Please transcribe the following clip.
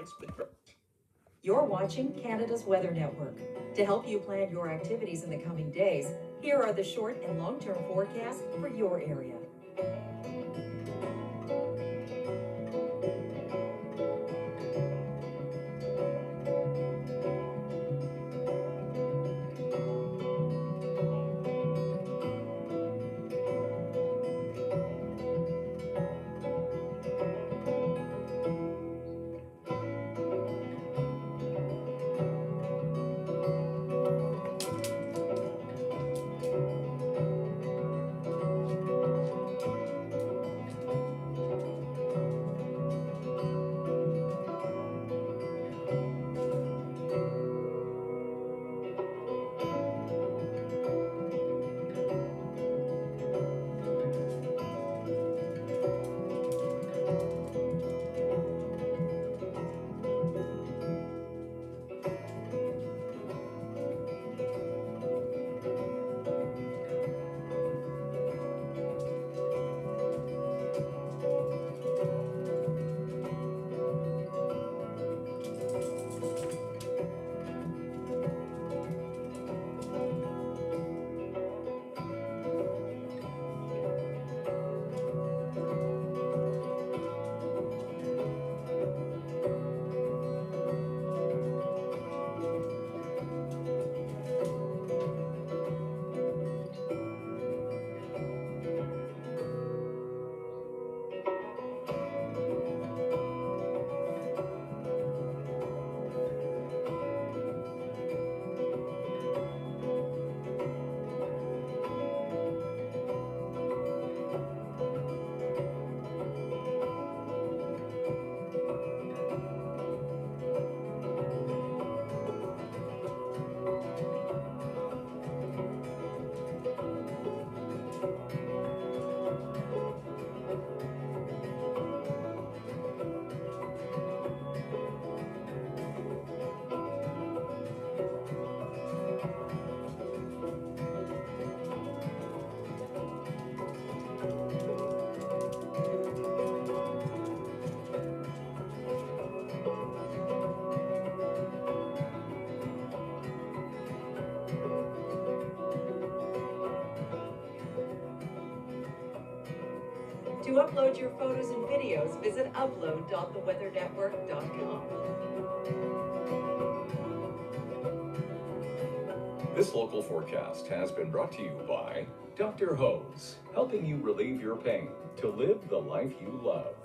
You're watching Canada's Weather Network. To help you plan your activities in the coming days, here are the short and long-term forecasts for your area. To upload your photos and videos, visit upload.theweathernetwork.com. This local forecast has been brought to you by Dr. Hose, helping you relieve your pain to live the life you love.